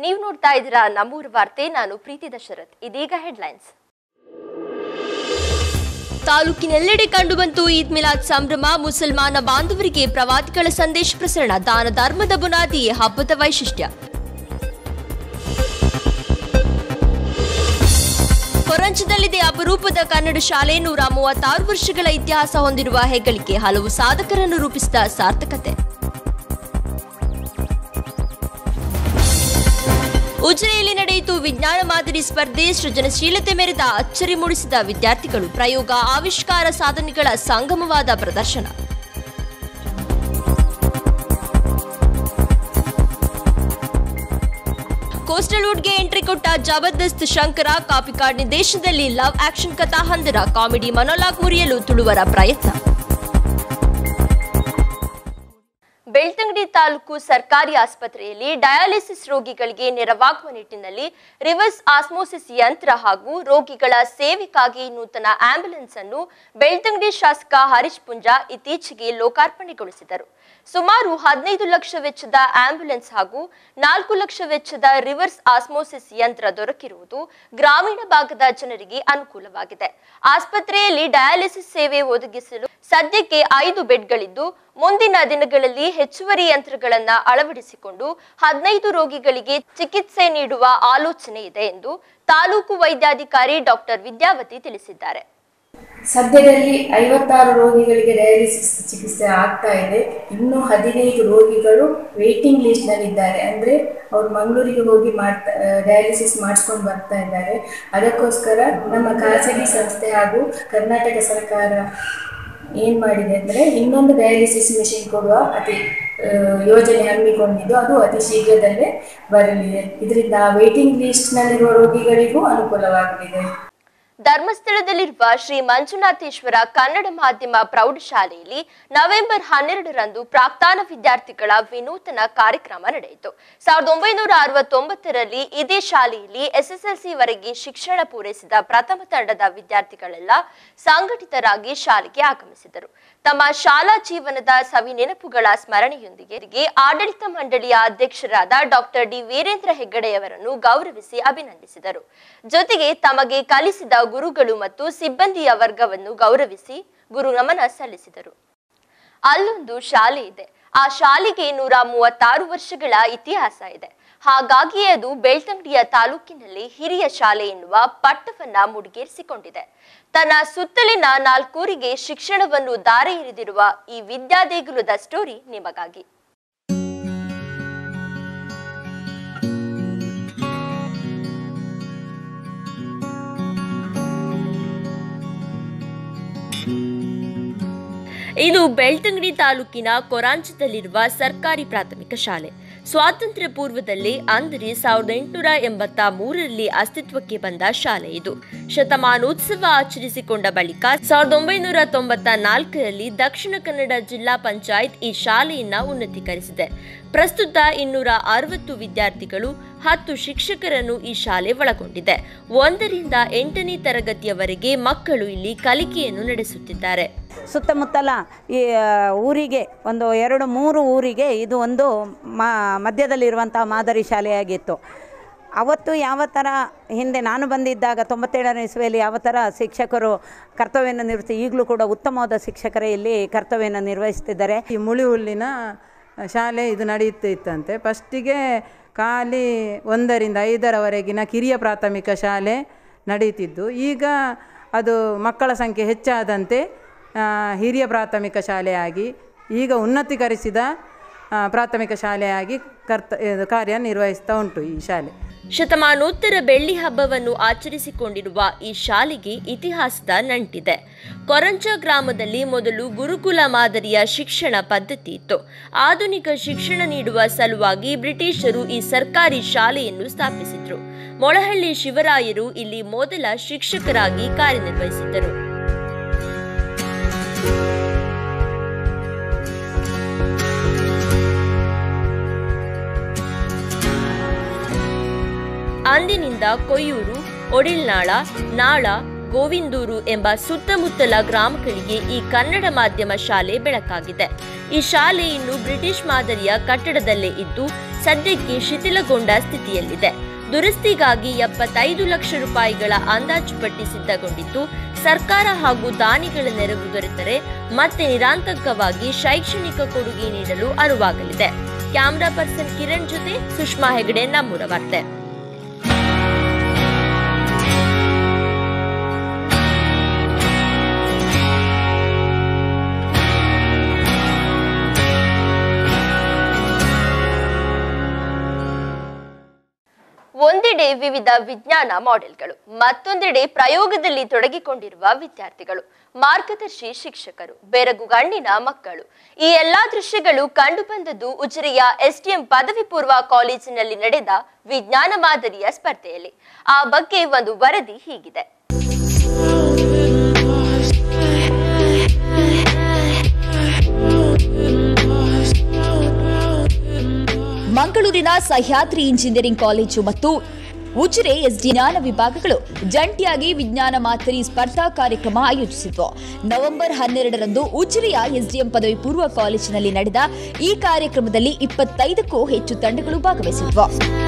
ನೀವು ನೋಡ್ತಾ ಇದ್ದೀರಾ ನಮ್ಮೂರ ವಾರ್ತೆ. ನಾನು ಪ್ರೀತಿ ದಶರಥ್. ಇದೀಗ ಹೆಡ್ಲೈನ್ಸ್. ತಾಲೂಕಿನೆಲ್ಲೆಡೆ ಕಂಡುಬಂತು ಈದ್ ಮಿಲಾದ್ ಸಂಭ್ರಮ. ಮುಸಲ್ಮಾನ ಬಾಂಧವರಿಗೆ ಪ್ರವಾದಿಗಳ ಸಂದೇಶ ಪ್ರಸರಣ. ದಾನ ಧರ್ಮದ ಬುನಾದಿ ಹಬ್ಬದ ವೈಶಿಷ್ಟ್ಯ. ಕೊರಂಚದಲ್ಲಿದೆ ಅಪರೂಪದ ಕನ್ನಡ ಶಾಲೆ. 136 ವರ್ಷಗಳ ಇತಿಹಾಸ ಹೊಂದಿರುವ ಹೆಗ್ಗಳಿಕೆ. ಹಲವು ಸಾಧಕರನ್ನು ರೂಪಿಸಿದ ಸಾರ್ಥಕತೆ. ಉಜಿರೆಯಲ್ಲಿ ನಡೆಯಿತು ವಿಜ್ಞಾನ ಮಾದರಿ ಸ್ಪರ್ಧೆ. ಸೃಜನಶೀಲತೆ ಮೆರೆದ ಅಚ್ಚರಿ ಮೂಡಿಸಿದ ವಿದ್ಯಾರ್ಥಿಗಳು. ಪ್ರಯೋಗ ಆವಿಷ್ಕಾರ ಸಾಧನೆಗಳ ಸಂಗಮವಾದ ಪ್ರದರ್ಶನ. ಕೋಸ್ಟಲ್ ವುಡ್ಗೆ ಎಂಟ್ರಿ ಕೊಟ್ಟ ಜಬರ್ದಸ್ತ್ ಶಂಕರ. ಕಾಪಿ ಕಾರ್ಡ್ ನಿರ್ದೇಶನದಲ್ಲಿ ಲವ್ ಆಕ್ಷನ್ ಕಥಾ ಹಂದರ. ಕಾಮಿಡಿ ಮೊನೋಲಾಗ್ ಮುರಿಯಲು ತುಳುವರ ಪ್ರಯತ್ನ. ಬೆಳ್ತಂಗಡಿ ತಾಲೂಕು ಸರ್ಕಾರಿ ಆಸ್ಪತ್ರೆಯಲ್ಲಿ ಡಯಾಲಿಸಿಸ್ ರೋಗಿಗಳಿಗೆ ನೆರವಾಗುವ ನಿಟ್ಟಿನಲ್ಲಿ ರಿವರ್ಸ್ ಆಸ್ಮೋಸಿಸ್ ಯಂತ್ರ ಹಾಗೂ ರೋಗಿಗಳ ಸೇವೆಗಾಗಿ ನೂತನ ಆಂಬ್ಯುಲೆನ್ಸ್ ಅನ್ನು ಬೆಳ್ತಂಗಡಿ ಶಾಸಕ ಹರೀಶ್ ಪುಂಜಾ ಇತ್ತೀಚೆಗೆ ಲೋಕಾರ್ಪಣೆಗೊಳಿಸಿದರು. ಸುಮಾರು 15 ಲಕ್ಷ ವೆಚ್ಚದ ಆಂಬ್ಯುಲೆನ್ಸ್ ಹಾಗೂ 4 ಲಕ್ಷ ವೆಚ್ಚದ ರಿವರ್ಸ್ ಆಸ್ಮೋಸಿಸ್ ಯಂತ್ರ ದೊರಕಿರುವುದು ಗ್ರಾಮೀಣ ಭಾಗದ ಜನರಿಗೆ ಅನುಕೂಲವಾಗಿದೆ. ಆಸ್ಪತ್ರೆಯಲ್ಲಿ ಡಯಾಲಿಸಿಸ್ ಸೇವೆ ಒದಗಿಸಲು ಸದ್ಯಕ್ಕೆ 5 ಬೆಡ್ಗಳಿದ್ದು ಮುಂದಿನ ದಿನಗಳಲ್ಲಿ ಹೆಚ್ಚುವರಿ ಯಂತ್ರಗಳನ್ನು ಅಳವಡಿಸಿಕೊಂಡು 15 ರೋಗಿಗಳಿಗೆ ಚಿಕಿತ್ಸೆ ನೀಡುವ ಆಲೋಚನೆ ಇದೆ ಎಂದು ತಾಲೂಕು ವೈದ್ಯಾಧಿಕಾರಿ ಡಾಕ್ಟರ್ ವಿದ್ಯಾವತಿ ತಿಳಿಸಿದ್ದಾರೆ. ಸದ್ಯದಲ್ಲಿ 56 ರೋಗಿಗಳಿಗೆ ಡಯಾಲಿಸಿಸ್ ಚಿಕಿತ್ಸೆ ಆಗ್ತಾ ಇದೆ. ಇನ್ನು 15 ರೋಗಿಗಳು ವೇಟಿಂಗ್ ಲಿಸ್ಟ್ ನಲ್ಲಿದ್ದಾರೆ. ಅಂದ್ರೆ ಅವರು ಮಂಗಳೂರಿಗೆ ಹೋಗಿ ಡಯಾಲಿಸಿಸ್ ಮಾಡಿಸ್ಕೊಂಡು ಬರ್ತಾ ಇದ್ದಾರೆ. ಅದಕ್ಕೋಸ್ಕರ ನಮ್ಮ ಖಾಸಗಿ ಸಂಸ್ಥೆ ಹಾಗೂ ಕರ್ನಾಟಕ ಸರ್ಕಾರ ಏನ್ ಮಾಡಿದೆ ಅಂದ್ರೆ ಇನ್ನೊಂದು ಡಯಾಲಿಸಿಸ್ ಮೆಷಿನ್ ಕೊಡುವ ಯೋಜನೆ ಹಮ್ಮಿಕೊಂಡಿದ್ದು ಅದು ಅತಿ ಶೀಘ್ರದಲ್ಲೇ ಬರಲಿದೆ. ಇದರಿಂದ ವೇಟಿಂಗ್ ಲಿಸ್ಟ್ ನಲ್ಲಿರುವ ರೋಗಿಗಳಿಗೂ ಅನುಕೂಲವಾಗಲಿದೆ. ಧರ್ಮಸ್ಥಳದಲ್ಲಿರುವ ಶ್ರೀ ಮಂಜುನಾಥೇಶ್ವರ ಕನ್ನಡ ಮಾಧ್ಯಮ ಪ್ರೌಢಶಾಲೆಯಲ್ಲಿ ನವೆಂಬರ್ 12ರಂದು ಪ್ರಾಕ್ತಾನ ವಿದ್ಯಾರ್ಥಿಗಳ ವಿನೂತನ ಕಾರ್ಯಕ್ರಮ ನಡೆಯಿತು. 1969ರಲ್ಲಿ ಇದೇ ಶಾಲೆಯಲ್ಲಿ ಎಸ್ಎಸ್ಎಲ್ಸಿ ವರೆಗೆ ಶಿಕ್ಷಣ ಪೂರೈಸಿದ ಪ್ರಥಮ ತಂಡದ ವಿದ್ಯಾರ್ಥಿಗಳೆಲ್ಲ ಸಂಘಟಿತರಾಗಿ ಶಾಲೆಗೆ ಆಗಮಿಸಿದರು. ತಮ್ಮ ಶಾಲಾ ಜೀವನದ ಸವಿ ನೆನಪುಗಳ ಸ್ಮರಣೆಯೊಂದಿಗೆ ಆಡಳಿತ ಮಂಡಳಿಯ ಅಧ್ಯಕ್ಷರಾದ ಡಾಕ್ಟರ್ ಡಿ ವೀರೇಂದ್ರ ಹೆಗ್ಗಡೆಯವರನ್ನು ಗೌರವಿಸಿ ಅಭಿನಂದಿಸಿದರು. ಜೊತೆಗೆ ತಮಗೆ ಕಲಿಸಿದ ಗುರುಗಳು ಮತ್ತು ಸಿಬ್ಬಂದಿಯ ವರ್ಗವನ್ನು ಗೌರವಿಸಿ ಗುರು ನಮನ ಸಲ್ಲಿಸಿದರು. ಅಲ್ಲೊಂದು ಶಾಲೆ ಇದೆ. ಆ ಶಾಲೆಗೆ 136 ವರ್ಷಗಳ ಇತಿಹಾಸ ಇದೆ. ಹಾಗಾಗಿ ಅದು ಬೆಳ್ತಂಗಡಿಯ ತಾಲೂಕಿನಲ್ಲಿ ಹಿರಿಯ ಶಾಲೆ ಎನ್ನುವ ಪಟ್ಟವನ್ನ ಮುಡಿಗೇರಿಸಿಕೊಂಡಿದೆ. ತನ್ನ ಸುತ್ತಲಿನ 4 ಊರಿಗೆ ಶಿಕ್ಷಣವನ್ನು ದಾರೆ ಎರೆದಿರುವ ಈ ವಿದ್ಯಾದೇಗುಲದ ಸ್ಟೋರಿ ನಿಮಗಾಗಿ. ಇದು ಬೆಳ್ತಂಗಡಿ ತಾಲೂಕಿನ ಕೊರಾಂಚದಲ್ಲಿರುವ ಸರ್ಕಾರಿ ಪ್ರಾಥಮಿಕ ಶಾಲೆ. ಸ್ವಾತಂತ್ರ್ಯ ಪೂರ್ವದಲ್ಲಿ ಅಂದರೆ 1883ರಲ್ಲಿ ಅಸ್ತಿತ್ವಕ್ಕೆ ಬಂದ ಶಾಲೆ ಇದು. ಶತಮಾನೋತ್ಸವ ಆಚರಿಸಿಕೊಂಡ ಬಳಿಕ 1994ರಲ್ಲಿ ದಕ್ಷಿಣ ಕನ್ನಡ ಜಿಲ್ಲಾ ಪಂಚಾಯತ್ ಈ ಶಾಲೆಯನ್ನ ಉನ್ನತೀಕರಿಸಿದೆ. ಪ್ರಸ್ತುತ 260 ವಿದ್ಯಾರ್ಥಿಗಳು 10 ಶಿಕ್ಷಕರನ್ನು ಈ ಶಾಲೆ ಒಳಗೊಂಡಿದೆ. 1ರಿಂದ 8ನೇ ತರಗತಿಯವರೆಗೆ ಮಕ್ಕಳು ಇಲ್ಲಿ ಕಲಿಕೆಯನ್ನು ನಡೆಸುತ್ತಿದ್ದಾರೆ. ಸುತ್ತಮುತ್ತಲ ಈ ಊರಿಗೆ ಒಂದು 2-3 ಊರಿಗೆ ಇದು ಒಂದು ಮಧ್ಯದಲ್ಲಿರುವಂಥ ಮಾದರಿ ಶಾಲೆಯಾಗಿತ್ತು. ಅವತ್ತು ಯಾವ ಥರ ಹಿಂದೆ ನಾನು ಬಂದಿದ್ದಾಗ 97ನೇ ಇಸ್ವಿಯಲ್ಲಿ ಯಾವ ಥರ ಶಿಕ್ಷಕರು ಕರ್ತವ್ಯವನ್ನು ನಿರ್ವಹಿಸಿ ಈಗಲೂ ಕೂಡ ಉತ್ತಮವಾದ ಶಿಕ್ಷಕರೇ ಇಲ್ಲಿ ಕರ್ತವ್ಯವನ್ನು ನಿರ್ವಹಿಸ್ತಿದ್ದಾರೆ. ಈ ಮುಳಿ ಹುಲ್ಲಿನ ಶಾಲೆ ಇದು ನಡೆಯುತ್ತಿತ್ತಂತೆ. ಫಸ್ಟಿಗೆ ಖಾಲಿ 1ರಿಂದ 5ರವರೆಗಿನ ಕಿರಿಯ ಪ್ರಾಥಮಿಕ ಶಾಲೆ ನಡೆಯುತ್ತಿದ್ದು, ಈಗ ಅದು ಮಕ್ಕಳ ಸಂಖ್ಯೆ ಹೆಚ್ಚಾದಂತೆ ಹಿರಿಯ ಪ್ರಾಥಮಿಕ ಶಾಲೆಯಾಗಿ ಈಗ ಉನ್ನತೀಕರಿಸಿದ ಪ್ರಾಥಮಿಕ ಶಾಲೆಯಾಗಿ ಕಾರ್ಯನಿರ್ವಹಿಸ್ತಾ ಉಂಟು ಈ ಶಾಲೆ. ಶತಮಾನೋತ್ತರ ಬೆಳ್ಳಿ ಹಬ್ಬವನ್ನು ಆಚರಿಸಿಕೊಂಡಿರುವ ಈ ಶಾಲೆಗೆ ಇತಿಹಾಸದ ನಂಟಿದೆ. ಕೊರಂಚ ಗ್ರಾಮದಲ್ಲಿ ಮೊದಲು ಗುರುಕುಲ ಮಾದರಿಯ ಶಿಕ್ಷಣ ಪದ್ಧತಿ ಇತ್ತು. ಆಧುನಿಕ ಶಿಕ್ಷಣ ನೀಡುವ ಸಲುವಾಗಿ ಬ್ರಿಟಿಷರು ಈ ಸರ್ಕಾರಿ ಶಾಲೆಯನ್ನು ಸ್ಥಾಪಿಸಿದ್ರು. ಮೊಳಹಳ್ಳಿ ಶಿವರಾಯರು ಇಲ್ಲಿ ಮೊದಲ ಶಿಕ್ಷಕರಾಗಿ ಕಾರ್ಯನಿರ್ವಹಿಸಿದ್ದರು. ಅಂದಿನಿಂದ ಕೊಯ್ಯೂರು, ಒಡಿಲ್ನಾಳ, ನಾಳ, ಗೋವಿಂದೂರು ಎಂಬ ಸುತ್ತಮುತ್ತಲ ಗ್ರಾಮಗಳಿಗೆ ಈ ಕನ್ನಡ ಮಾಧ್ಯಮ ಶಾಲೆ ಬೆಳಕಾಗಿದೆ. ಈ ಶಾಲೆ ಇನ್ನು ಬ್ರಿಟಿಷ್ ಮಾದರಿಯ ಕಟ್ಟಡದಲ್ಲೇ ಇದ್ದು ಸದ್ಯಕ್ಕೆ ಶಿಥಿಲಗೊಂಡ ಸ್ಥಿತಿಯಲ್ಲಿದೆ. ದುರಸ್ತಿಗಾಗಿ 75 ಲಕ್ಷ ರೂಪಾಯಿಗಳ ಅಂದಾಜು ಪಟ್ಟಿ ಸಿದ್ಧಗೊಂಡಿದ್ದು, ಸರ್ಕಾರ ಹಾಗೂ ದಾನಿಗಳ ನೆರವು ದೊರೆತರೆ ಮತ್ತೆ ನಿರಾತಂಕವಾಗಿ ಶೈಕ್ಷಣಿಕ ಕೊಡುಗೆ ನೀಡಲು ಅನುವಾಗಲಿದೆ. ಕ್ಯಾಮರಾ ಪರ್ಸನ್ ಕಿರಣ್ ಜೊತೆ ಸುಷ್ಮಾ ಹೆಗಡೆ, ನಮ್ಮೂರ ವಾರ್ತೆ. ಒಂದೆಡೆ ವಿವಿಧ ವಿಜ್ಞಾನ ಮಾಡೆಲ್ಗಳು, ಮತ್ತೊಂದೆಡೆ ಪ್ರಯೋಗದಲ್ಲಿ ತೊಡಗಿಕೊಂಡಿರುವ ವಿದ್ಯಾರ್ಥಿಗಳು, ಮಾರ್ಗದರ್ಶಿ ಶಿಕ್ಷಕರು, ಬೆರಗುಗಣ್ಣಿನ ಮಕ್ಕಳು. ಈ ಎಲ್ಲಾ ದೃಶ್ಯಗಳು ಕಂಡುಬಂದದ್ದು ಉಜಿರೆಯ ಎಸ್ಡಿಎಂ ಪದವಿ ಪೂರ್ವ ಕಾಲೇಜಿನಲ್ಲಿ ನಡೆದ ವಿಜ್ಞಾನ ಮಾದರಿಯ ಸ್ಪರ್ಧೆಯಲ್ಲಿ. ಆ ಬಗ್ಗೆ ಒಂದು ವರದಿ ಹೀಗಿದೆ. ಮಂಗಳೂರಿನ ಸಹ್ಯಾದ್ರಿ ಇಂಜಿನಿಯರಿಂಗ್ ಕಾಲೇಜು ಮತ್ತು ಉಜಿರೆ ಎಸ್ಡಿಎಂ ವಿಭಾಗಗಳು ಜಂಟಿಯಾಗಿ ವಿಜ್ಞಾನ ಮಾದರಿ ಸ್ಪರ್ಧಾ ಕಾರ್ಯಕ್ರಮ ಆಯೋಜಿಸಿದ್ವು. ನವೆಂಬರ್ 12ರಂದು ಉಜಿರೆಯ ಎಸ್ಡಿಎಂ ಪದವಿ ಪೂರ್ವ ಕಾಲೇಜಿನಲ್ಲಿ ನಡೆದ ಈ ಕಾರ್ಯಕ್ರಮದಲ್ಲಿ 25ಕ್ಕೂ ಹೆಚ್ಚು ತಂಡಗಳು ಭಾಗವಹಿಸಿದ್ವು.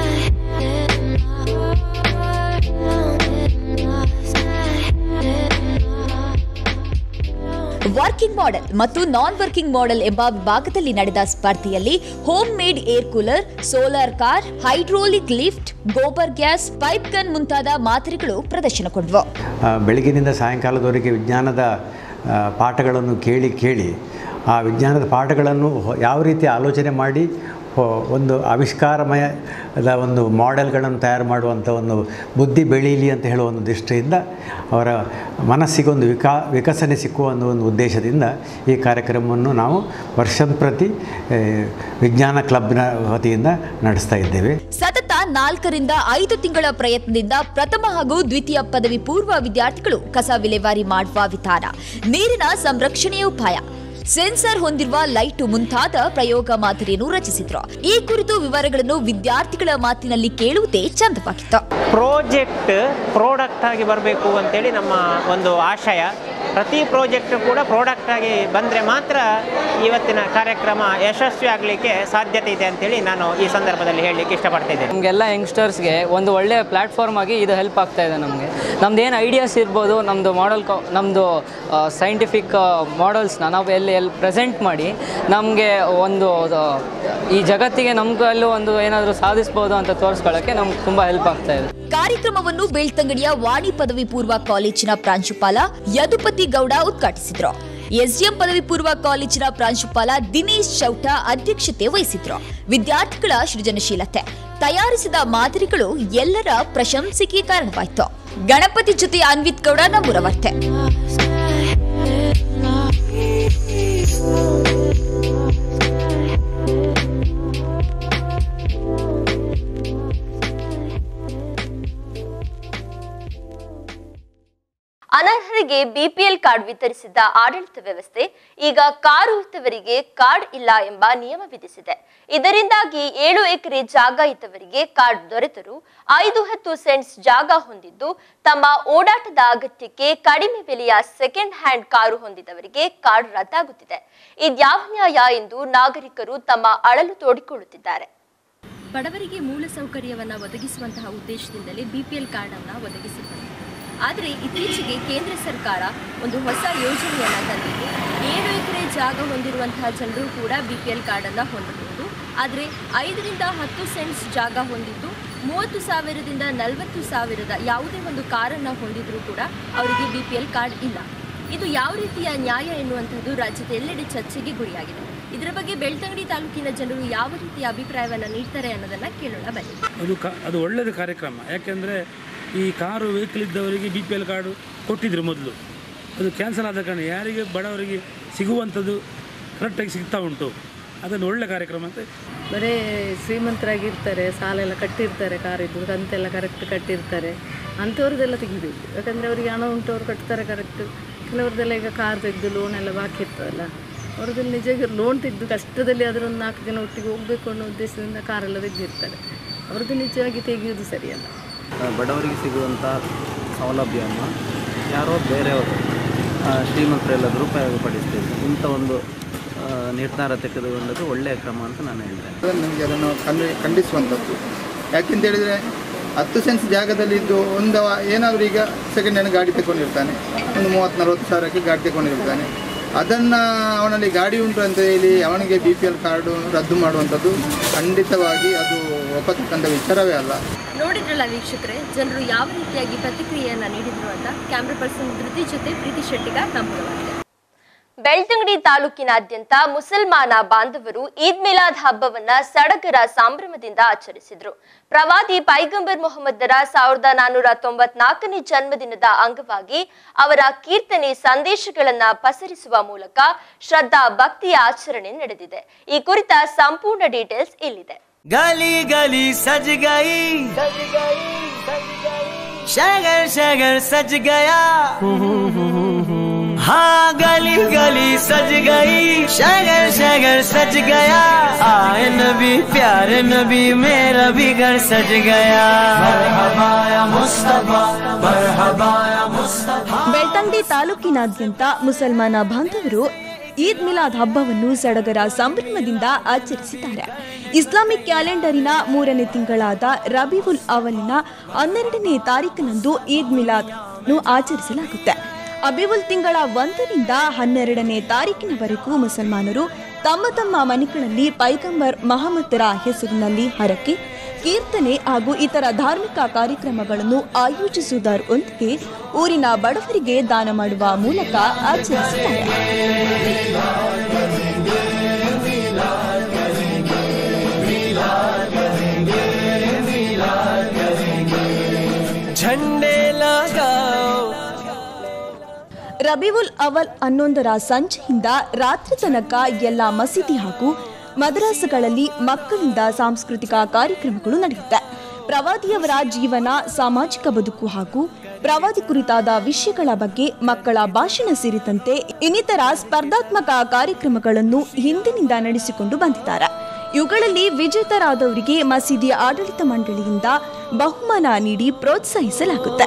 ವರ್ಕಿಂಗ್ ಮಾಡೆಲ್ ಮತ್ತು ನಾನ್ ವರ್ಕಿಂಗ್ ಮಾಡೆಲ್ ಎಂಬ ವಿಭಾಗದಲ್ಲಿ ನಡೆದ ಸ್ಪರ್ಧೆಯಲ್ಲಿ home made air cooler, solar car, hydraulic lift, gobar gas, pipe gun ಮುಂತಾದ ಮಾದರಿಗಳು ಪ್ರದರ್ಶನಗೊಂಡವು. ಬೆಳಗಿನಿಂದ ಸಾಯಂಕಾಲದವರೆಗೆ ವಿಜ್ಞಾನದ ಪಾಠಗಳನ್ನು ಕೇಳಿ ಆ ವಿಜ್ಞಾನದ ಪಾಠಗಳನ್ನು ಯಾವ ರೀತಿ ಆಲೋಚನೆ ಮಾಡಿ ಒಂದು ಆವಿಷ್ಕಾರಮಯದ ಒಂದು ಮಾಡೆಲ್ಗಳನ್ನು ತಯಾರು ಮಾಡುವಂಥ ಒಂದು ಬುದ್ಧಿ ಬೆಳೀಲಿ ಅಂತ ಹೇಳುವ ಒಂದು ದೃಷ್ಟಿಯಿಂದ ಅವರ ಮನಸ್ಸಿಗೊಂದು ವಿಕಸನೆ ಸಿಕ್ಕುವ ಒಂದು ಉದ್ದೇಶದಿಂದ ಈ ಕಾರ್ಯಕ್ರಮವನ್ನು ನಾವು ವರ್ಷಂಪ್ರತಿ ವಿಜ್ಞಾನ ಕ್ಲಬ್ನ ವತಿಯಿಂದ ನಡೆಸ್ತಾ ಇದ್ದೇವೆ. ಸತತ 4ರಿಂದ 5 ತಿಂಗಳ ಪ್ರಯತ್ನದಿಂದ ಪ್ರಥಮ ಹಾಗೂ ದ್ವಿತೀಯ ಪದವಿ ಪೂರ್ವ ವಿದ್ಯಾರ್ಥಿಗಳು ಕಸ ವಿಲೇವಾರಿ ಮಾಡುವ ವಿಧಾನ, ನೀರಿನ ಸಂರಕ್ಷಣೆಯ ಉಪಾಯ, ಸೆನ್ಸರ್ ಹೊಂದಿರುವ ಲೈಟು ಮುಂತಾದ ಪ್ರಯೋಗ ಮಾದರಿಯನ್ನು ರಚಿಸಿದ್ರು. ಈ ಕುರಿತು ವಿವರಗಳನ್ನು ವಿದ್ಯಾರ್ಥಿಗಳ ಮಾತಿನಲ್ಲಿ ಕೇಳುವುದೇ ಚಂದವಾಗಿತ್ತು. ಪ್ರಾಜೆಕ್ಟ್ ಪ್ರಾಡಕ್ಟ್ ಆಗಿ ಬರಬೇಕು ಅಂತೇಳಿ ನಮ್ಮ ಒಂದು ಆಶಯ. ಪ್ರತಿ ಪ್ರಾಜೆಕ್ಟ್ ಕೂಡ ಪ್ರಾಡಕ್ಟ್ ಆಗಿ ಬಂದರೆ ಮಾತ್ರ ಇವತ್ತಿನ ಕಾರ್ಯಕ್ರಮ ಯಶಸ್ವಿ ಆಗಲಿಕ್ಕೆ ಸಾಧ್ಯತೆ ಇದೆ ಅಂತೇಳಿ ನಾನು ಈ ಸಂದರ್ಭದಲ್ಲಿ ಹೇಳಲಿಕ್ಕೆ ಇಷ್ಟಪಡ್ತಿದ್ದೇನೆ. ನಮಗೆಲ್ಲ ಯಂಗ್ಸ್ಟರ್ಸ್ಗೆ ಒಂದು ಒಳ್ಳೆಯ ಪ್ಲ್ಯಾಟ್ಫಾರ್ಮ್ ಆಗಿ ಇದು ಹೆಲ್ಪ್ ಆಗ್ತಾ ಇದೆ. ನಮಗೆ ನಮ್ದು ಏನು ಐಡಿಯಾಸ್ ಇರ್ಬೋದು, ನಮ್ಮದು ನಮ್ಮದು ಸೈಂಟಿಫಿಕ್ ಮಾಡೆಲ್ಸ್ನ ನಾವು ಎಲ್ಲಿ ಪ್ರೆಸೆಂಟ್ ಮಾಡಿ ನಮಗೆ ಒಂದು ಈ ಜಗತ್ತಿಗೆ ನಮಗಲ್ಲೂ ಒಂದು ಏನಾದರೂ ಸಾಧಿಸ್ಬೋದು ಅಂತ ತೋರಿಸ್ಕೊಳ್ಳೋಕ್ಕೆ ನಮ್ಗೆ ತುಂಬ ಹೆಲ್ಪ್ ಆಗ್ತಾ ಇದೆ. ಕಾರ್ಯಕ್ರಮವನ್ನು ಬೆಳ್ತಂಗಡಿಯ ವಾಣಿ ಪದವಿ ಪೂರ್ವ ಕಾಲೇಜಿನ ಪ್ರಾಂಶುಪಾಲ ಯದುಪತಿ ಗೌಡ ಉದ್ಘಾಟಿಸಿದ್ರು. ಎಸ್ಡಿಎಂ ಪದವಿ ಪೂರ್ವ ಕಾಲೇಜಿನ ಪ್ರಾಂಶುಪಾಲ ದಿನೇಶ್ ಚೌಟ ಅಧ್ಯಕ್ಷತೆ ವಹಿಸಿದ್ರು. ವಿದ್ಯಾರ್ಥಿಗಳ ಸೃಜನಶೀಲತೆ, ತಯಾರಿಸಿದ ಮಾದರಿಗಳು ಎಲ್ಲರ ಪ್ರಶಂಸೆಗೆ ಕಾರಣವಾಯಿತು. ಗಣಪತಿ ಜೊತೆ ಅನ್ವಿತ್ ಗೌಡ, ನಮ್ಮೂರ ವಾರ್ತೆ. ಅನರ್ಹರಿಗೆ ಬಿಪಿಎಲ್ ಕಾರ್ಡ್ ವಿತರಿಸಿದ್ದ ಆಡಳಿತ ವ್ಯವಸ್ಥೆ ಈಗ ಕಾರು ಇದ್ದವರಿಗೆ ಕಾರ್ಡ್ ಇಲ್ಲ ಎಂಬ ನಿಯಮ ವಿಧಿಸಿದೆ. ಇದರಿಂದಾಗಿ 7 ಎಕರೆ ಜಾಗ ಇದ್ದವರಿಗೆ ಕಾರ್ಡ್ ದೊರೆತರೂ 5-10 ಸೆಂಟ್ಸ್ ಜಾಗ ಹೊಂದಿದ್ದು ತಮ್ಮ ಓಡಾಟದ ಅಗತ್ಯಕ್ಕೆ ಕಡಿಮೆ ಬೆಲೆಯ ಸೆಕೆಂಡ್ ಹ್ಯಾಂಡ್ ಕಾರು ಹೊಂದಿದವರಿಗೆ ಕಾರ್ಡ್ ರದ್ದಾಗುತ್ತಿದೆ. ಇದ್ಯಾವ ನ್ಯಾಯ ಎಂದು ನಾಗರಿಕರು ತಮ್ಮ ಅಳಲು ತೋಡಿಕೊಳ್ಳುತ್ತಿದ್ದಾರೆ. ಬಡವರಿಗೆ ಮೂಲಸೌಕರ್ಯವನ್ನು ಒದಗಿಸುವಂತಹ ಉದ್ದೇಶದಿಂದಲೇ ಬಿಪಿಎಲ್ ಕಾರ್ಡ್ ಅನ್ನು ಒದಗಿಸಿದ್ದಾರೆ. ಆದರೆ ಇತ್ತೀಚೆಗೆ ಕೇಂದ್ರ ಸರ್ಕಾರ ಒಂದು ಹೊಸ ಯೋಜನೆಯನ್ನು ತಂದಿದ್ದು 7 ಎಕರೆ ಜಾಗ ಹೊಂದಿರುವಂತಹ ಜನರು ಕೂಡ ಬಿಪಿಎಲ್ ಕಾರ್ಡನ್ನು ಹೊಂದಬಹುದು. ಆದರೆ 5ರಿಂದ 10 ಸೆಂಟ್ಸ್ ಜಾಗ ಹೊಂದಿದ್ದು 30,000ದಿಂದ 40,000 ಯಾವುದೇ ಒಂದು ಕಾರನ್ನು ಹೊಂದಿದ್ರೂ ಕೂಡ ಅವರಿಗೆ ಬಿಪಿಎಲ್ ಕಾರ್ಡ್ ಇಲ್ಲ. ಇದು ಯಾವ ರೀತಿಯ ನ್ಯಾಯ ಎನ್ನುವಂಥದ್ದು ರಾಜ್ಯದ ಎಲ್ಲೆಡೆ ಚರ್ಚೆಗೆ ಗುರಿಯಾಗಿದೆ. ಇದರ ಬಗ್ಗೆ ಬೆಳ್ತಂಗಡಿ ತಾಲೂಕಿನ ಜನರು ಯಾವ ರೀತಿಯ ಅಭಿಪ್ರಾಯವನ್ನು ನೀಡ್ತಾರೆ ಅನ್ನೋದನ್ನು ಕೇಳೋಣ ಬನ್ನಿ. ಅದು ಒಳ್ಳೆಯದು ಕಾರ್ಯಕ್ರಮ. ಯಾಕೆಂದರೆ ಈ ಕಾರು ವೆಹಿಕಲ್ ಇದ್ದವರಿಗೆ ಬಿಪಿಎಲ್ ಕಾರ್ಡು ಕೊಟ್ಟಿದ್ರು ಮೊದಲು, ಅದು ಕ್ಯಾನ್ಸಲ್ ಆದ ಕಾರಣ ಯಾರಿಗೆ ಬಡವರಿಗೆ ಸಿಗುವಂಥದ್ದು ಕರೆಕ್ಟಾಗಿ ಸಿಗ್ತಾ ಉಂಟು. ಅದೊಂದು ಒಳ್ಳೆ ಕಾರ್ಯಕ್ರಮ ಅಂತ. ಬರೀ ಶ್ರೀಮಂತರಾಗಿರ್ತಾರೆ, ಸಾಲ ಎಲ್ಲ ಕಟ್ಟಿರ್ತಾರೆ, ಕಾರಿದ್ದು ಕಂತೆಲ್ಲ ಕರೆಕ್ಟ್ ಕಟ್ಟಿರ್ತಾರೆ, ಅಂಥವ್ರದ್ದೆಲ್ಲ ತೆಗಿಬೇಕು. ಯಾಕಂದರೆ ಅವರಿಗೆ ಹಣ ಉಂಟು, ಅವ್ರು ಕಟ್ತಾರೆ ಕರೆಕ್ಟ್. ಕೆಲವ್ರದ್ದೆಲ್ಲ ಈಗ ಕಾರ್ ತೆಗೆದು ಲೋನ್ ಎಲ್ಲ ಬಾಕಿ ಇರ್ತದಲ್ಲ, ಅವ್ರದ್ದೆಲ್ಲ ನಿಜವಾಗಿ ಲೋನ್ ತೆಗೆದು ಕಷ್ಟದಲ್ಲಿ ಅದರ ಒಂದು 4 ಜನ ಒಟ್ಟಿಗೆ ಹೋಗಬೇಕು ಅನ್ನೋ ಉದ್ದೇಶದಿಂದ ಕಾರೆಲ್ಲ ತೆಗೆದಿರ್ತಾರೆ. ಅವ್ರದ್ದು ನಿಜವಾಗಿ ತೆಗೆಯೋದು ಸರಿಯಲ್ಲ. ಬಡವರಿಗೆ ಸಿಗುವಂಥ ಸೌಲಭ್ಯವನ್ನು ಯಾರೋ ಬೇರೆಯವರು ಶ್ರೀಮಂತರೆಲ್ಲ ದುರುಪಯೋಗಪಡಿಸ್ತಿದ್ರು. ಇಂಥ ಒಂದು ನಿರ್ಧಾರ ತೆಗೆದುಕೊಂಡದ್ದು ಒಳ್ಳೆಯ ಕ್ರಮ ಅಂತ ನಾನು ಹೇಳ್ತೇನೆ. ನನಗೆ ಅದನ್ನು ಖಂಡಿಸುವಂಥದ್ದು. ಯಾಕೆಂತ ಹೇಳಿದರೆ 10 ಸೆನ್ಸ್ ಜಾಗದಲ್ಲಿದ್ದು ಏನಾದರೂ ಈಗ ಸೆಕೆಂಡ್ ಹ್ಯಾಂಡ್ ಗಾಡಿ ತಗೊಂಡಿರ್ತಾನೆ, ಒಂದು 30-40 ಸಾವಿರಕ್ಕೆ ಗಾಡಿ ತಗೊಂಡಿರ್ತಾನೆ. ಅದನ್ನು ಅವನಲ್ಲಿ ಗಾಡಿ ಉಂಟು ಅಂತ ಹೇಳಿ ಅವನಿಗೆ BPL ಕಾರ್ಡು ರದ್ದು ಮಾಡುವಂಥದ್ದು ಖಂಡಿತವಾಗಿ ಅದು ಒಪ್ಪತಕ್ಕಂಥ ವಿಚಾರವೇ ಅಲ್ಲ. ನೋಡಿದ್ರಲ್ಲ ವೀಕ್ಷಕರೇ, ಜನರು ಯಾವ ರೀತಿಯಾಗಿ ಪ್ರತಿಕ್ರಿಯೆಯನ್ನ ನೀಡಿದ್ರು ಅಂತ. ಕ್ಯಾಮ್ರಾ ಪರ್ಸನ್ ಧೃತಿ ಜೊತೆ ಪ್ರೀತಿ ಶೆಟ್ಟಿಗಾರ್ ನಮ್ಮೂರವಾಗಿದೆ. ಬೆಳ್ತಂಗಡಿ ತಾಲೂಕಿನಾದ್ಯಂತ ಮುಸಲ್ಮಾನ ಬಾಂಧವರು ಈದ್ ಮಿಲಾದ್ ಹಬ್ಬವನ್ನ ಸಡಗರ ಸಂಭ್ರಮದಿಂದ ಆಚರಿಸಿದ್ರು. ಪ್ರವಾದಿ ಪೈಗಂಬರ್ ಮೊಹಮ್ಮದರ 1494ನೇ ಜನ್ಮದಿನದ ಅಂಗವಾಗಿ ಅವರ ಕೀರ್ತನೆ ಸಂದೇಶಗಳನ್ನ ಪಸರಿಸುವ ಮೂಲಕ ಶ್ರದ್ಧಾ ಭಕ್ತಿಯ ಆಚರಣೆ ನಡೆದಿದೆ. ಈ ಕುರಿತ ಸಂಪೂರ್ಣ ಡೀಟೇಲ್ಸ್ ಇಲ್ಲಿದೆ. ಗಲಿ ಗಲಿ ಸಜ ಗಯಿ ಶಗರ್ ಶಗರ್ ಸಜ ಗಯಾ हाँ गली गली सज गई शगर शगर सज गया आए नबी प्यारे नबी मेरा भी घर सज गया मरहबा या मुस्तफा मरहबा या मुस्तफा. ಬೆಳ್ತಂಗಡಿ ತಾಲೂಕಿನಾದ್ಯಂತ ಮುಸಲ್ಮಾನ ಬಾಂಧವರು ಈದ್ ಮಿಲಾದ್ ಹಬ್ಬವನ್ನು ಸಡಗರ ಸಂಭ್ರಮದಿಂದ ಆಚರಿಸಿದ್ದಾರೆ. ಇಸ್ಲಾಮಿಕ್ ಕ್ಯಾಲೆಂಡರಿನ 3ನೇ ತಿಂಗಳಾದ ರಬಿವುಲ್ ಅವಲಿನ 12ನೇ ತಾರೀಕಿನಂದು ಈದ್ ಮಿಲಾದ್ ಆಚರಿಸಲಾಗುತ್ತೆ. ಅಬಿವುಲ್ ತಿಂಗಳ 1ರಿಂದ 12ನೇ ತಾರೀಕಿನವರೆಗೂ ಮುಸಲ್ಮಾನರು ತಮ್ಮ ತಮ್ಮ ಮನೆಗಳಲ್ಲಿ ಪೈಗಂಬರ್ ಮಹಮ್ಮದರ ಹೆಸರಿನಲ್ಲಿ ಹರಕೆ, ಕೀರ್ತನೆ ಹಾಗೂ ಇತರ ಧಾರ್ಮಿಕ ಕಾರ್ಯಕ್ರಮಗಳನ್ನು ಆಯೋಜಿಸುವುದರೊಂದಿಗೆ ಊರಿನ ಬಡವರಿಗೆ ದಾನ ಮಾಡುವ ಮೂಲಕ ಆಚರಿಸುತ್ತಾರೆ. ರಬಿವುಲ್ ಅವಲ್ 11ರ ಸಂಜೆಯಿಂದ ರಾತ್ರಿ ತನಕ ಎಲ್ಲ ಮಸೀದಿ ಹಾಗೂ ಮದ್ರಸಾಗಳಲ್ಲಿ ಮಕ್ಕಳಿಂದ ಸಾಂಸ್ಕೃತಿಕ ಕಾರ್ಯಕ್ರಮಗಳು ನಡೆಯುತ್ತೆ. ಪ್ರವಾದಿಯವರ ಜೀವನ, ಸಾಮಾಜಿಕ ಬದುಕು ಹಾಗೂ ಪ್ರವಾದಿ ಕುರಿತಾದ ವಿಷಯಗಳ ಬಗ್ಗೆ ಮಕ್ಕಳ ಭಾಷಣ ಸೇರಿದಂತೆ ಇನ್ನಿತರ ಸ್ಪರ್ಧಾತ್ಮಕ ಕಾರ್ಯಕ್ರಮಗಳನ್ನು ಹಿಂದಿನಿಂದ ನಡೆಸಿಕೊಂಡು ಬಂದಿದ್ದಾರೆ. ಇವುಗಳಲ್ಲಿ ವಿಜೇತರಾದವರಿಗೆ ಮಸೀದಿ ಆಡಳಿತ ಮಂಡಳಿಯಿಂದ ಬಹುಮಾನ ನೀಡಿ ಪ್ರೋತ್ಸಾಹಿಸಲಾಗುತ್ತೆ.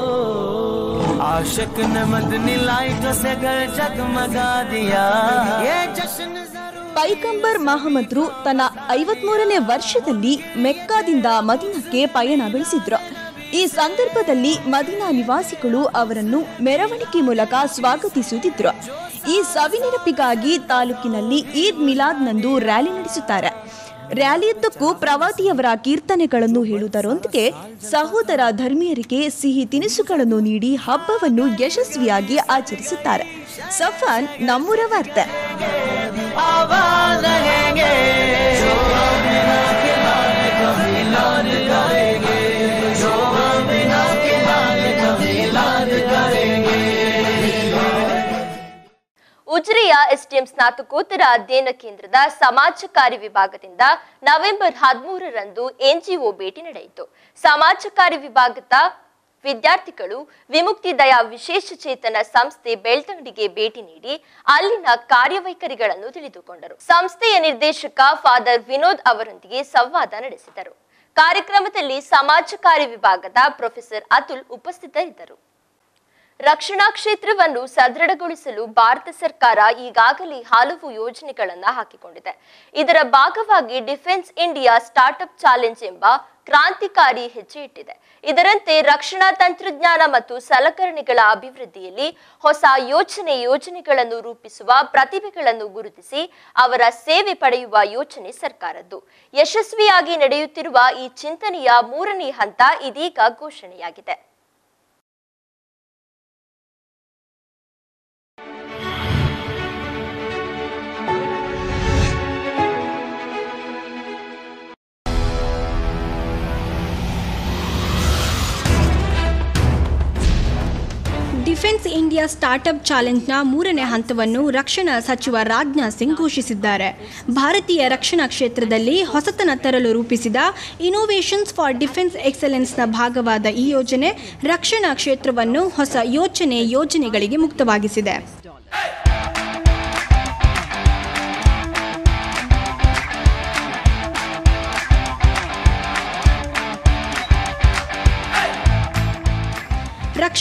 ಪೈಗಂಬರ್ ಮಹಮ್ಮದ್ರು ತನ್ನ 53ನೇ ವರ್ಷದಲ್ಲಿ ಮೆಕ್ಕಾದಿಂದ ಮದೀನಾಕ್ಕೆ ಪಯಣ ಬೆಳೆಸಿದ್ರು. ಈ ಸಂದರ್ಭದಲ್ಲಿ ಮದೀನಾ ನಿವಾಸಿಗಳು ಅವರನ್ನು ಮೆರವಣಿಗೆ ಮೂಲಕ ಸ್ವಾಗತಿಸುತ್ತಿದ್ರು. ಈ ಸವಿನೆನಪಿಗಾಗಿ ತಾಲೂಕಿನಲ್ಲಿ ಈದ್ ಮಿಲಾದ್ನಂದು ರ್ಯಾಲಿ ನಡೆಸುತ್ತಾರೆ. ರ್ಯಾಲಿಯುದ್ದಕ್ಕೂ ಪ್ರವಾದಿಯವರ ಕೀರ್ತನೆಗಳನ್ನು ಹೇಳುವುದರೊಂದಿಗೆ ಸಹೋದರ ಧರ್ಮೀಯರಿಗೆ ಸಿಹಿ ತಿನಿಸುಗಳನ್ನು ನೀಡಿ ಹಬ್ಬವನ್ನು ಯಶಸ್ವಿಯಾಗಿ ಆಚರಿಸುತ್ತಾರೆ. ಸಫಾನ್ ನಮ್ಮೂರ ವಾರ್ತೆ. ಉಜಿರೆಯ ಎಸ್ಡಿಎಂ ಸ್ನಾತಕೋತ್ತರ ಅಧ್ಯಯನ ಕೇಂದ್ರದ ಸಮಾಜ ಕಾರ್ಯ ವಿಭಾಗದಿಂದ ನವೆಂಬರ್ 13ರಂದು ಎನ್ಜಿಒ ಭೇಟಿ ನಡೆಯಿತು. ಸಮಾಜ ಕಾರ್ಯ ವಿಭಾಗದ ವಿದ್ಯಾರ್ಥಿಗಳು ವಿಮುಕ್ತಿ ದಯಾ ವಿಶೇಷ ಚೇತನ ಸಂಸ್ಥೆ ಬೆಳ್ತಂಗಡಿಗೆ ಭೇಟಿ ನೀಡಿ ಅಲ್ಲಿನ ಕಾರ್ಯವೈಖರಿಗಳನ್ನು ತಿಳಿದುಕೊಂಡರು. ಸಂಸ್ಥೆಯ ನಿರ್ದೇಶಕ ಫಾದರ್ ವಿನೋದ್ ಅವರೊಂದಿಗೆ ಸಂವಾದ ನಡೆಸಿದರು. ಕಾರ್ಯಕ್ರಮದಲ್ಲಿ ಸಮಾಜ ಕಾರ್ಯ ವಿಭಾಗದ ಪ್ರೊಫೆಸರ್ ಅತುಲ್ ಉಪಸ್ಥಿತರಿದ್ದರು. ರಕ್ಷಣಾ ಕ್ಷೇತ್ರವನ್ನು ಸದೃಢಗೊಳಿಸಲು ಭಾರತ ಸರ್ಕಾರ ಈಗಾಗಲೇ ಹಲವು ಯೋಜನೆಗಳನ್ನು ಹಾಕಿಕೊಂಡಿದೆ. ಇದರ ಭಾಗವಾಗಿ ಡಿಫೆನ್ಸ್ ಇಂಡಿಯಾ ಸ್ಟಾರ್ಟ್ಅಪ್ ಚಾಲೆಂಜ್ ಎಂಬ ಕ್ರಾಂತಿಕಾರಿ ಹೆಜ್ಜೆ ಇಟ್ಟಿದೆ. ಇದರಂತೆ ರಕ್ಷಣಾ ತಂತ್ರಜ್ಞಾನ ಮತ್ತು ಸಲಕರಣೆಗಳ ಅಭಿವೃದ್ಧಿಯಲ್ಲಿ ಹೊಸ ಯೋಜನೆಗಳನ್ನು ರೂಪಿಸುವ ಪ್ರತಿಭೆಗಳನ್ನು ಗುರುತಿಸಿ ಅವರ ಸೇವೆ ಪಡೆಯುವ ಯೋಜನೆ ಸರ್ಕಾರದ್ದು. ಯಶಸ್ವಿಯಾಗಿ ನಡೆಯುತ್ತಿರುವ ಈ ಚಿಂತನೆಯ 3ನೇ ಹಂತ ಇದೀಗ ಘೋಷಣೆಯಾಗಿದೆ. ಡಿಫೆನ್ಸ್ ಇಂಡಿಯಾ ಸ್ಟಾರ್ಟ್ಅಪ್ ಚಾಲೆಂಜ್ನ 3ನೇ ಹಂತವನ್ನು ರಕ್ಷಣಾ ಸಚಿವ ರಾಜನಾಥ್ ಸಿಂಗ್ ಘೋಷಿಸಿದ್ದಾರೆ. ಭಾರತೀಯ ರಕ್ಷಣಾ ಕ್ಷೇತ್ರದಲ್ಲಿ ಹೊಸತನ ತರಲು ರೂಪಿಸಿದ ಇನೋವೇಷನ್ಸ್ ಫಾರ್ ಡಿಫೆನ್ಸ್ ಎಕ್ಸಲೆನ್ಸ್ನ ಭಾಗವಾದ ಈ ಯೋಜನೆ ರಕ್ಷಣಾ ಕ್ಷೇತ್ರವನ್ನು ಹೊಸ ಯೋಜನೆಗಳಿಗೆ ಮುಕ್ತವಾಗಿಸಿದೆ.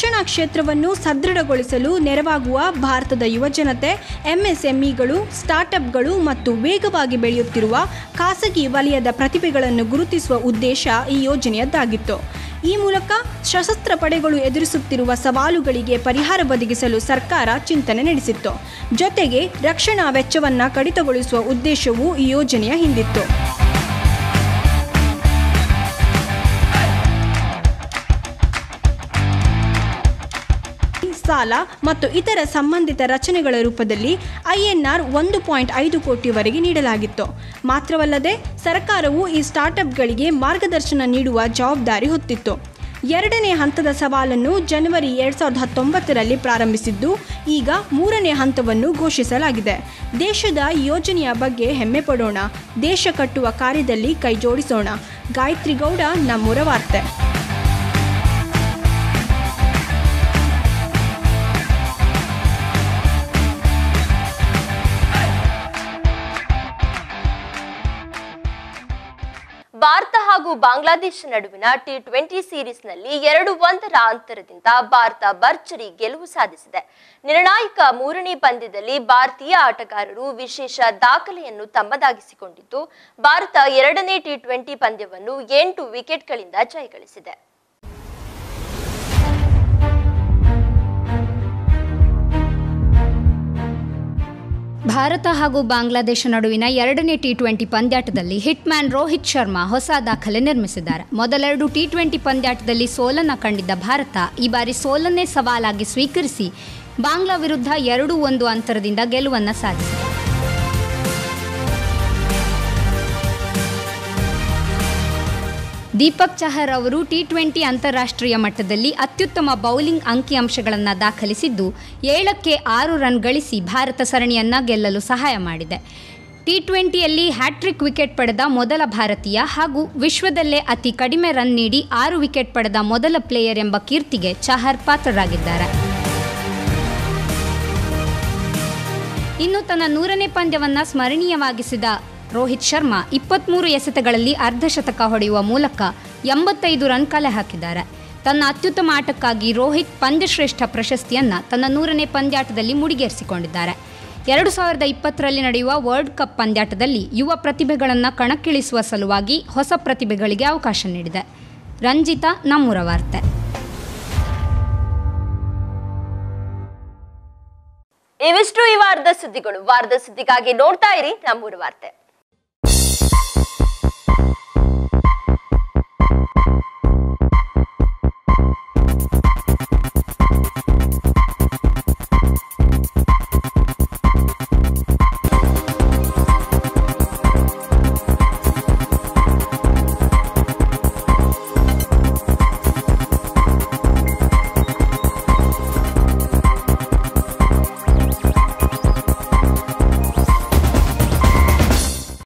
ರಕ್ಷಣಾ ಕ್ಷೇತ್ರವನ್ನು ಸದೃಢಗೊಳಿಸಲು ನೆರವಾಗುವ ಭಾರತದ ಯುವಜನತೆ, ಎಂಎಸ್ಎಂಇಗಳು, ಸ್ಟಾರ್ಟ್ಅಪ್ಗಳು ಮತ್ತು ವೇಗವಾಗಿ ಬೆಳೆಯುತ್ತಿರುವ ಖಾಸಗಿ ವಲಯದ ಪ್ರತಿಭೆಗಳನ್ನು ಗುರುತಿಸುವ ಉದ್ದೇಶ ಈ ಯೋಜನೆಯದ್ದಾಗಿತ್ತು. ಈ ಮೂಲಕ ಸಶಸ್ತ್ರ ಪಡೆಗಳು ಎದುರಿಸುತ್ತಿರುವ ಸವಾಲುಗಳಿಗೆ ಪರಿಹಾರ ಒದಗಿಸಲು ಸರ್ಕಾರ ಚಿಂತನೆ ನಡೆಸಿತ್ತು. ಜೊತೆಗೆ ರಕ್ಷಣಾ ವೆಚ್ಚವನ್ನು ಕಡಿತಗೊಳಿಸುವ ಉದ್ದೇಶವೂ ಈ ಯೋಜನೆಯ ಹಿಂದಿತ್ತು. ಸಾಲ ಮತ್ತು ಇತರ ಸಂಬಂಧಿತ ರಚನೆಗಳ ರೂಪದಲ್ಲಿ INR 1.5 ಕೋಟಿವರೆಗೆ ನೀಡಲಾಗಿತ್ತು. ಮಾತ್ರವಲ್ಲದೆ ಸರ್ಕಾರವು ಈ ಸ್ಟಾರ್ಟ್ಅಪ್ಗಳಿಗೆ ಮಾರ್ಗದರ್ಶನ ನೀಡುವ ಜವಾಬ್ದಾರಿ ಹೊತ್ತಿತ್ತು. ಎರಡನೇ ಹಂತದ ಸವಾಲನ್ನು ಜನವರಿ 2019ರಲ್ಲಿ ಪ್ರಾರಂಭಿಸಿದ್ದು, ಈಗ ಮೂರನೇ ಹಂತವನ್ನು ಘೋಷಿಸಲಾಗಿದೆ. ದೇಶದ ಯೋಜನೆಯ ಬಗ್ಗೆ ಹೆಮ್ಮೆ ಪಡೋಣ, ದೇಶ ಕಟ್ಟುವ ಕಾರ್ಯದಲ್ಲಿ ಕೈ ಜೋಡಿಸೋಣ. ಗಾಯತ್ರಿ ಗೌಡ, ನಮ್ಮೂರ ವಾರ್ತೆ. ಭಾರತ ಹಾಗೂ ಬಾಂಗ್ಲಾದೇಶ ನಡುವಿನ T20 ಸೀರೀಸ್ನಲ್ಲಿ 2-1 ಅಂತರದಿಂದ ಭಾರತ ಭರ್ಜರಿ ಗೆಲುವು ಸಾಧಿಸಿದೆ. ನಿರ್ಣಾಯಕ ಮೂರನೇ ಪಂದ್ಯದಲ್ಲಿ ಭಾರತೀಯ ಆಟಗಾರರು ವಿಶೇಷ ದಾಖಲೆಯನ್ನು ತಮ್ಮದಾಗಿಸಿಕೊಂಡಿದ್ದು, ಭಾರತ ಎರಡನೇ T20 ಪಂದ್ಯವನ್ನು 8 ವಿಕೆಟ್ಗಳಿಂದ ಜಯಗಳಿಸಿದೆ. ಭಾರತ ಹಾಗೂ ಬಾಂಗ್ಲಾದೇಶ ನಡುವಿನ ಎರಡನೇ T20 ಪಂದ್ಯಾಟದಲ್ಲಿ ಹಿಟ್ಮ್ಯಾನ್ ರೋಹಿತ್ ಶರ್ಮಾ ಹೊಸ ದಾಖಲೆ ನಿರ್ಮಿಸಿದ್ದಾರೆ. ಮೊದಲೆರಡು T20 ಪಂದ್ಯಾಟದಲ್ಲಿ ಸೋಲನ್ನು ಕಂಡಿದ್ದ ಭಾರತ ಈ ಬಾರಿ ಸೋಲನ್ನೇ ಸವಾಲಾಗಿ ಸ್ವೀಕರಿಸಿ ಬಾಂಗ್ಲಾ ವಿರುದ್ಧ 2-1 ಅಂತರದಿಂದ ಗೆಲುವನ್ನು ಸಾಧಿಸಿದೆ. ದೀಪಕ್ ಚಹರ್ ಅವರು T20 ಅಂತಾರಾಷ್ಟ್ರೀಯ ಮಟ್ಟದಲ್ಲಿ ಅತ್ಯುತ್ತಮ ಬೌಲಿಂಗ್ ಅಂಕಿಅಂಶಗಳನ್ನು ದಾಖಲಿಸಿದ್ದು 7ಕ್ಕೆ 6 ರನ್ ಗಳಿಸಿ ಭಾರತ ಸರಣಿಯನ್ನು ಗೆಲ್ಲಲು ಸಹಾಯ ಮಾಡಿದೆ. T20ಯಲ್ಲಿ ಹ್ಯಾಟ್ರಿಕ್ ವಿಕೆಟ್ ಪಡೆದ ಮೊದಲ ಭಾರತೀಯ ಹಾಗೂ ವಿಶ್ವದಲ್ಲೇ ಅತಿ ಕಡಿಮೆ ರನ್ ನೀಡಿ 6 ವಿಕೆಟ್ ಪಡೆದ ಮೊದಲ ಪ್ಲೇಯರ್ ಎಂಬ ಕೀರ್ತಿಗೆ ಚಹರ್ ಪಾತ್ರರಾಗಿದ್ದಾರೆ. ಇನ್ನು ತನ್ನ 100ನೇ ಪಂದ್ಯವನ್ನು ಸ್ಮರಣೀಯವಾಗಿಸಿದ ರೋಹಿತ್ ಶರ್ಮಾ 23 ಎಸೆತಗಳಲ್ಲಿ ಅರ್ಧಶತಕ ಹೊಡೆಯುವ ಮೂಲಕ 85 ರನ್ ಕಲೆ ಹಾಕಿದ್ದಾರೆ. ತನ್ನ ಅತ್ಯುತ್ತಮ ಆಟಕ್ಕಾಗಿ ರೋಹಿತ್ ಪಂದ್ಯಶ್ರೇಷ್ಠ ಪ್ರಶಸ್ತಿಯನ್ನು ತನ್ನ 100ನೇ ಪಂದ್ಯಾಟದಲ್ಲಿ ಮುಡಿಗೇರಿಸಿಕೊಂಡಿದ್ದಾರೆ. 2020ರಲ್ಲಿ ನಡೆಯುವ ವರ್ಲ್ಡ್ ಕಪ್ ಪಂದ್ಯಾಟದಲ್ಲಿ ಯುವ ಪ್ರತಿಭೆಗಳನ್ನು ಕಣಕ್ಕಿಳಿಸುವ ಸಲುವಾಗಿ ಹೊಸ ಪ್ರತಿಭೆಗಳಿಗೆ ಅವಕಾಶ ನೀಡಿದೆ. ರಂಜಿತಾ, ನಮ್ಮೂರ ವಾರ್ತೆ. ಇವಿಷ್ಟು ಈ ವಾರದ ಸುದ್ದಿಗಳು. ವಾರದ ಸುದ್ದಿಗಾಗಿ ನೋಡ್ತಾ ಇರಿ ನಮ್ಮೂರ ವಾರ್ತೆ.